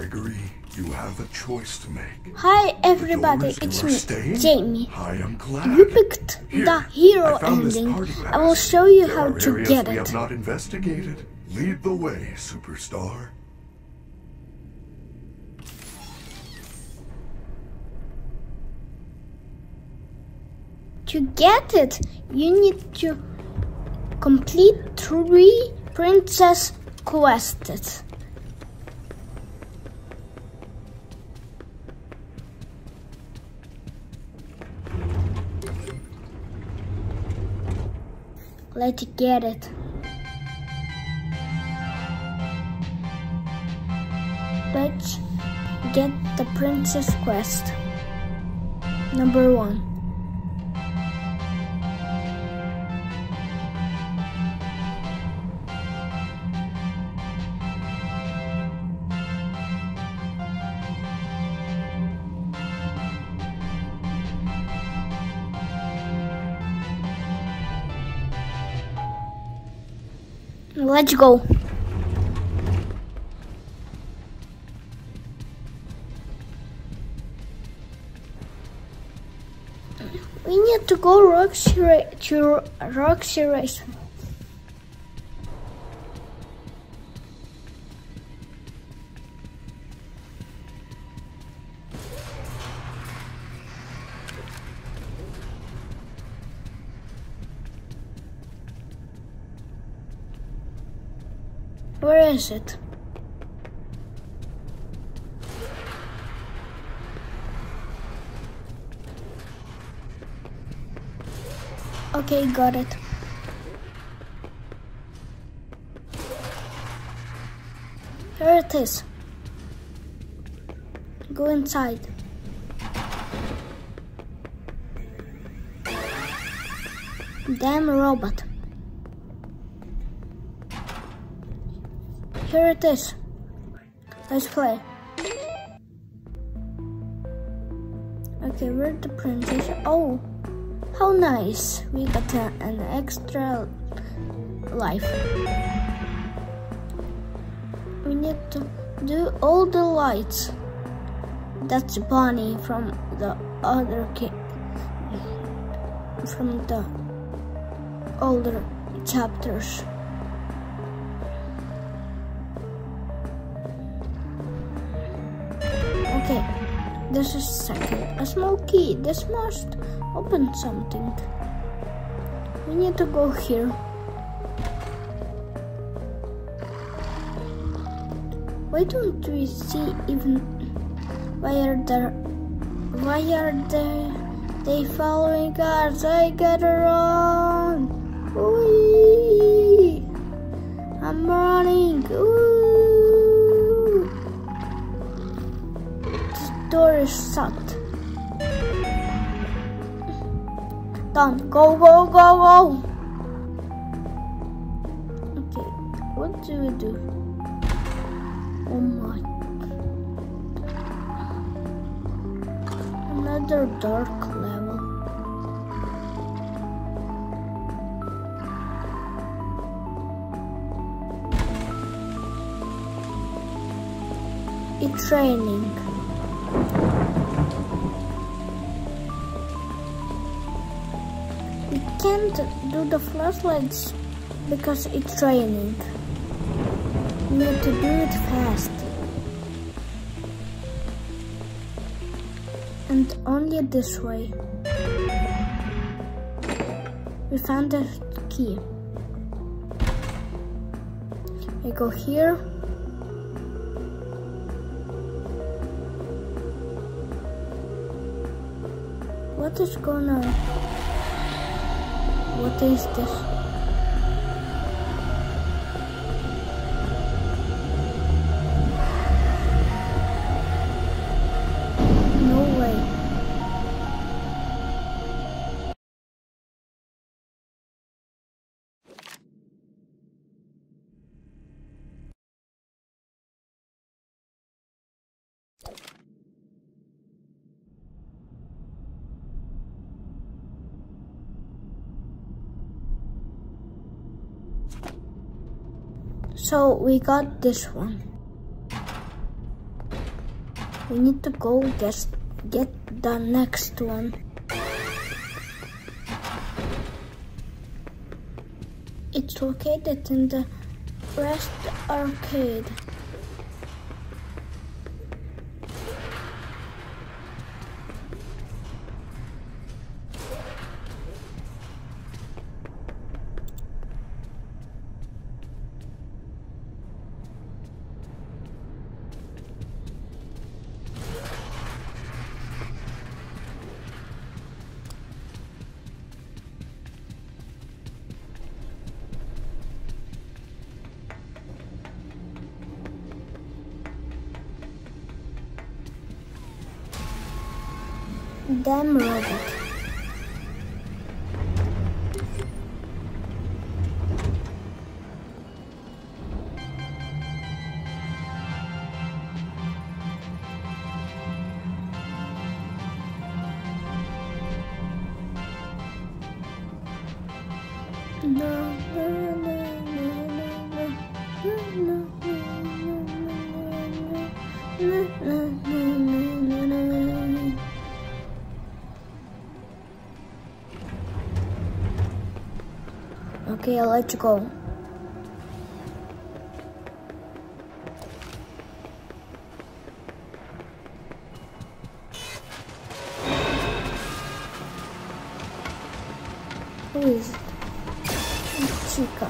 Gregory, you have a choice to make. Hi everybody, it's me, Jamie. I am glad. You picked the hero ending. I will show you how to get we it. have not investigated. Lead the way, superstar. To get it, you need to complete 3 princess quests. Let's get it. Let's get the princess quest. Number 1. Let's go. We need to go Roxy Race. Where is it? Okay, got it. Here it is. Go inside. Damn robot. Here it is. Let's play. Okay, where's the princess? Oh, how nice. We got an extra life. We need to do all the lights. That's Bonnie from the other kid. From the older chapters. Okay, this is second. A small key. This must open something. We need to go here. Why don't we see even why are they following us? I got it wrong. Whee! I'm running. Ooh. Door is shut. Done. Go, go, go, go. Okay, what do we do? Oh my. Another dark level. It's raining. We can't do the flashlights because it's raining. We need to do it fast. And only this way. We found the key. We go here. What is going on? What is this? No way. So we got this one. We need to go get the next one. It's located in the Rest Arcade. Damn robot. Okay, I'll let you go. Who is it? It's Chica.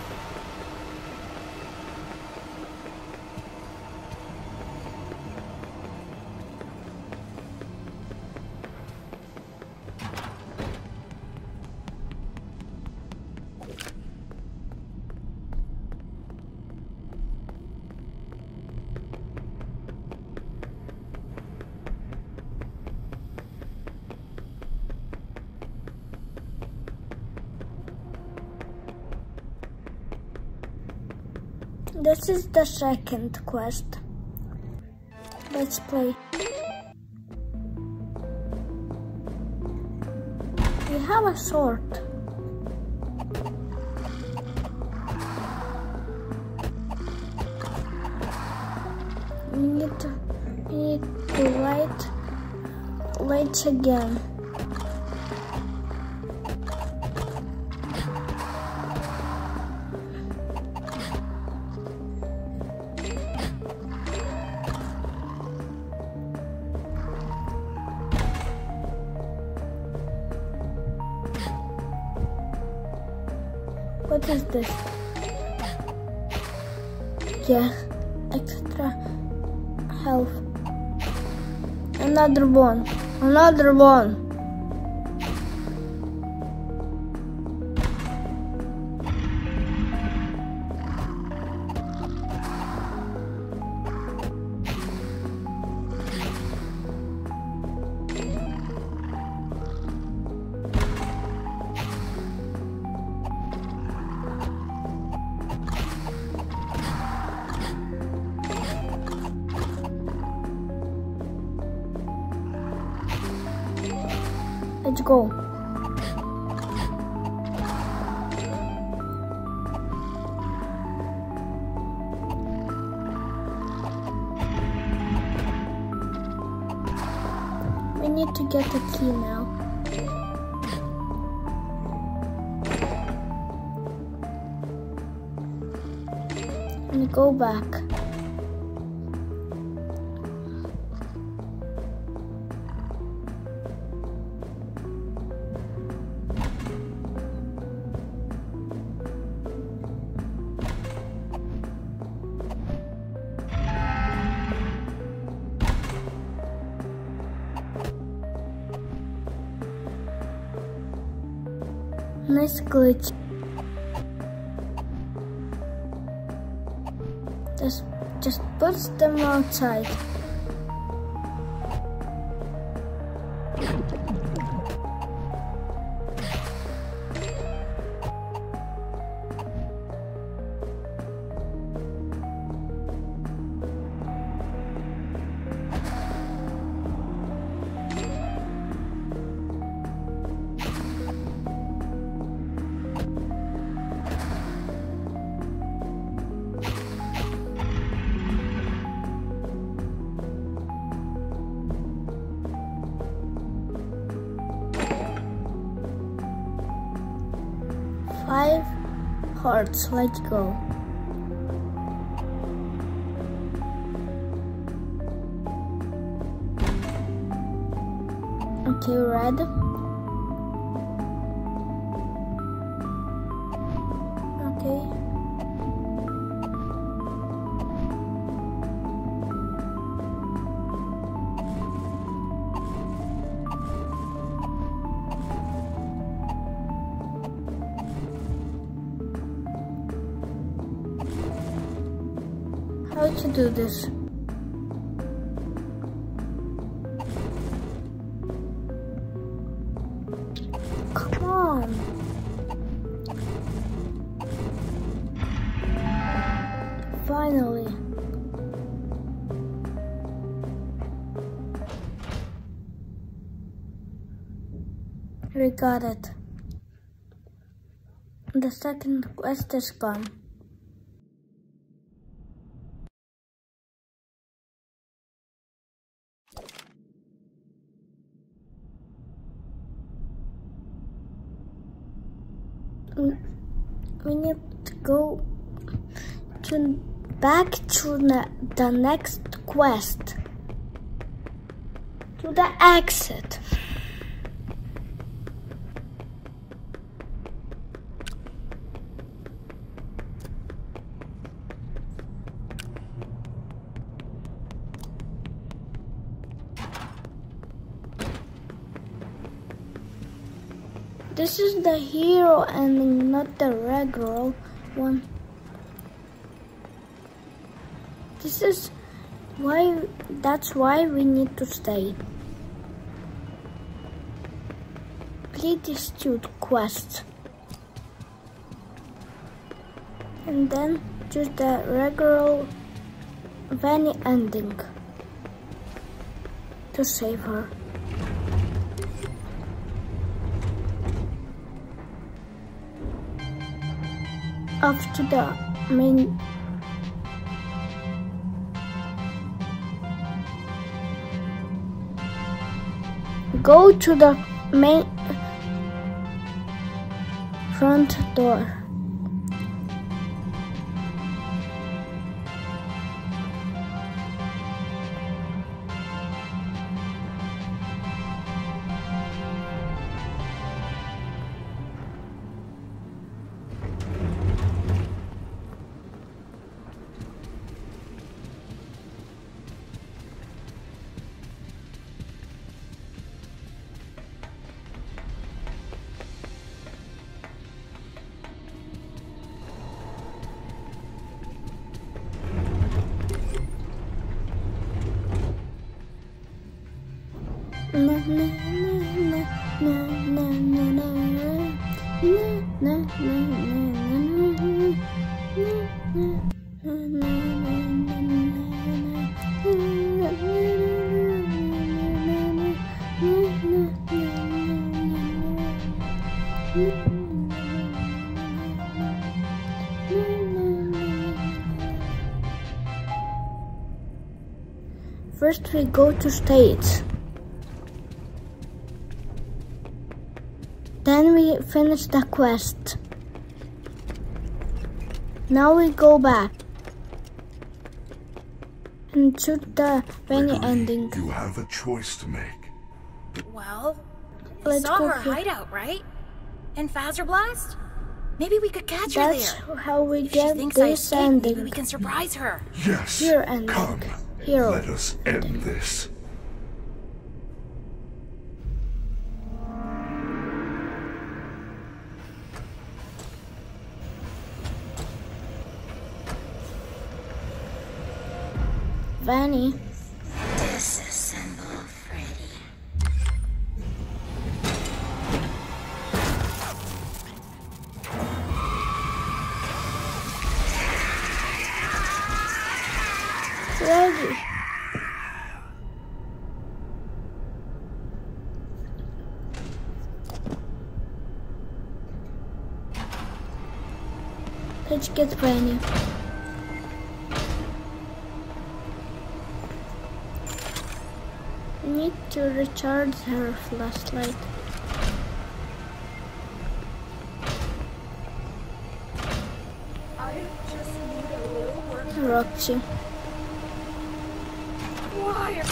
This is the second quest. Let's play. We have a sword. We need to light again. What is this? Yeah, extra health. Another one. Another one. Let's go. We need to get the key now. And go back. Nice glitch. Just put them outside. 5 hearts. Let's go. Okay, red. Okay. How to do this? Come on. Finally. We got it. The second quest is gone. We need to go back to the next quest, to the exit. This is the hero ending, not the regular one. That's why we need to stay. Complete these 2 quests. And then choose the regular Vanny ending to save her. Off to the main. Go to the main front door. First we go to stage. Then we finish the quest. Now we go back and shoot the Vanny ending. You have a choice to make. Well, Let's saw go her here. hideout, right? In Fazer Blast? Maybe we could catch her That's there. how we If she get thinks I this escaped, maybe ending. we can surprise her. Yes. Here ending. Come. Hero. Let us end this. Vanny. Disassemble Freddy. Ready. Let's get Vanny. I need to recharge her flashlight. Roxy. Why?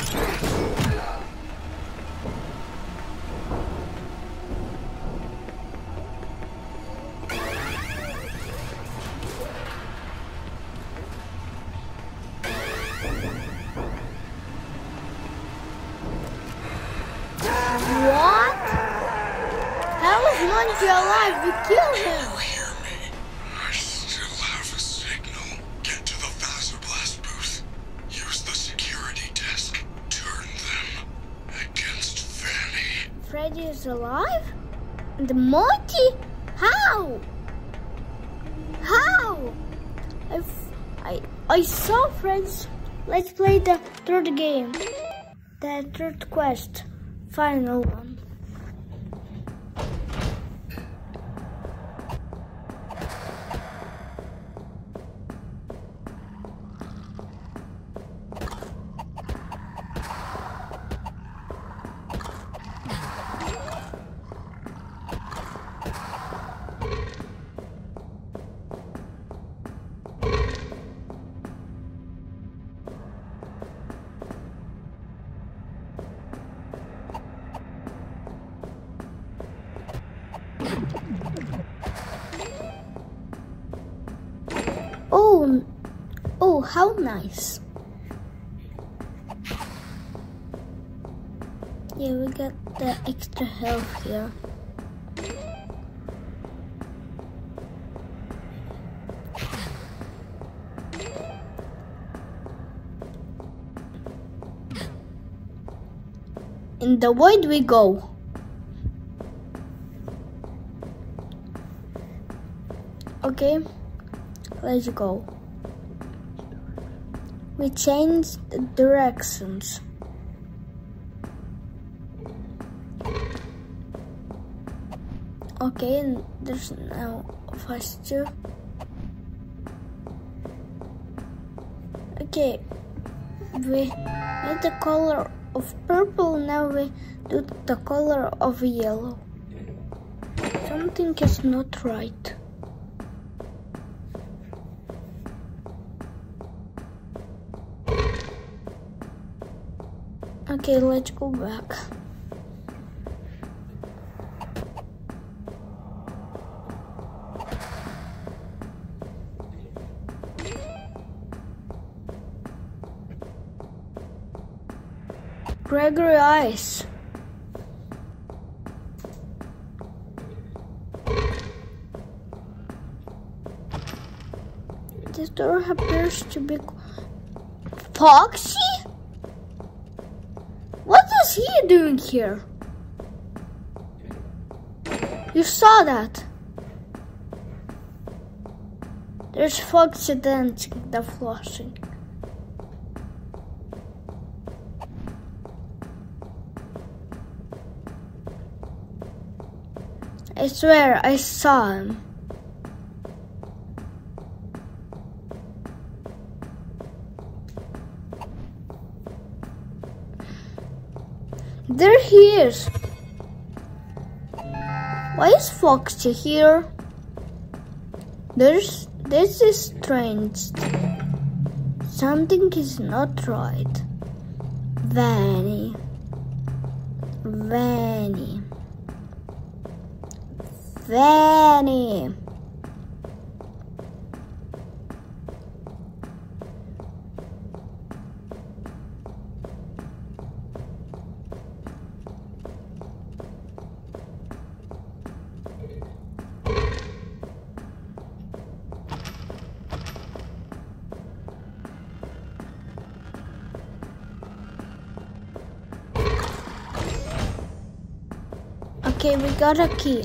What? How is Monkey alive? We killed him. Hear me. I still have a signal. Get to the Vasoblast booth. Use the security desk. Turn them against Fanny. Freddy is alive? And the monkey? How? How? I saw friends. Let's play the third game. The third quest. Final one. Oh, how nice. Yeah, we got the extra health here. In the void we go. Okay, let's go. We changed the directions. Okay, and there's now faster. Okay, we made the color of purple, now we do the color of yellow. Something is not right. Okay, let's go back. Gregory Eyes. This door appears to be Foxy? What is he doing here? You saw that. There's Foxy dancing the flossing. I swear I saw him. There he is. Why is Foxy here? This is strange. Something is not right. Vanny. Vanny. Vanny. Okay, we got a key.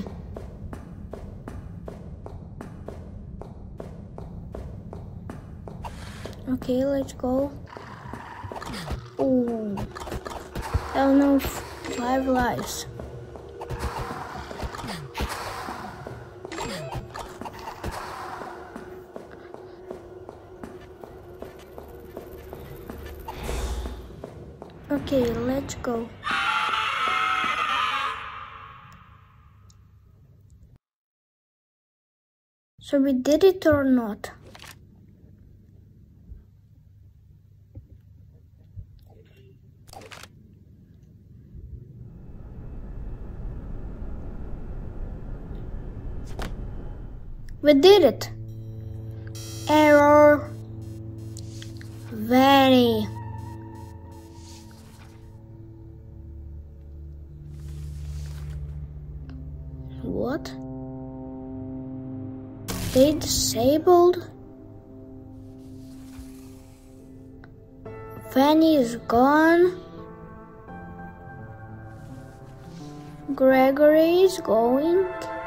Okay, let's go. Oh, I don't know, 5 lives. Okay, let's go. So we did it or not? We did it. Error. Vanny. What? They disabled? Vanny is gone. Gregory is going.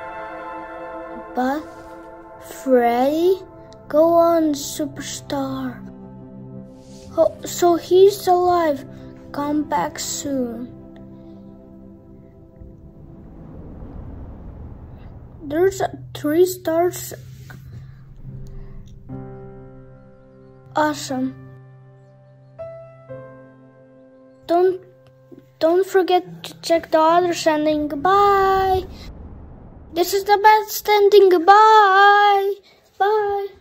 But Freddy, go on, superstar. Oh, so he's alive. Come back soon. There's 3 stars. Awesome. Don't forget to check the other ending. Goodbye. This is the best ending. Goodbye. Bye.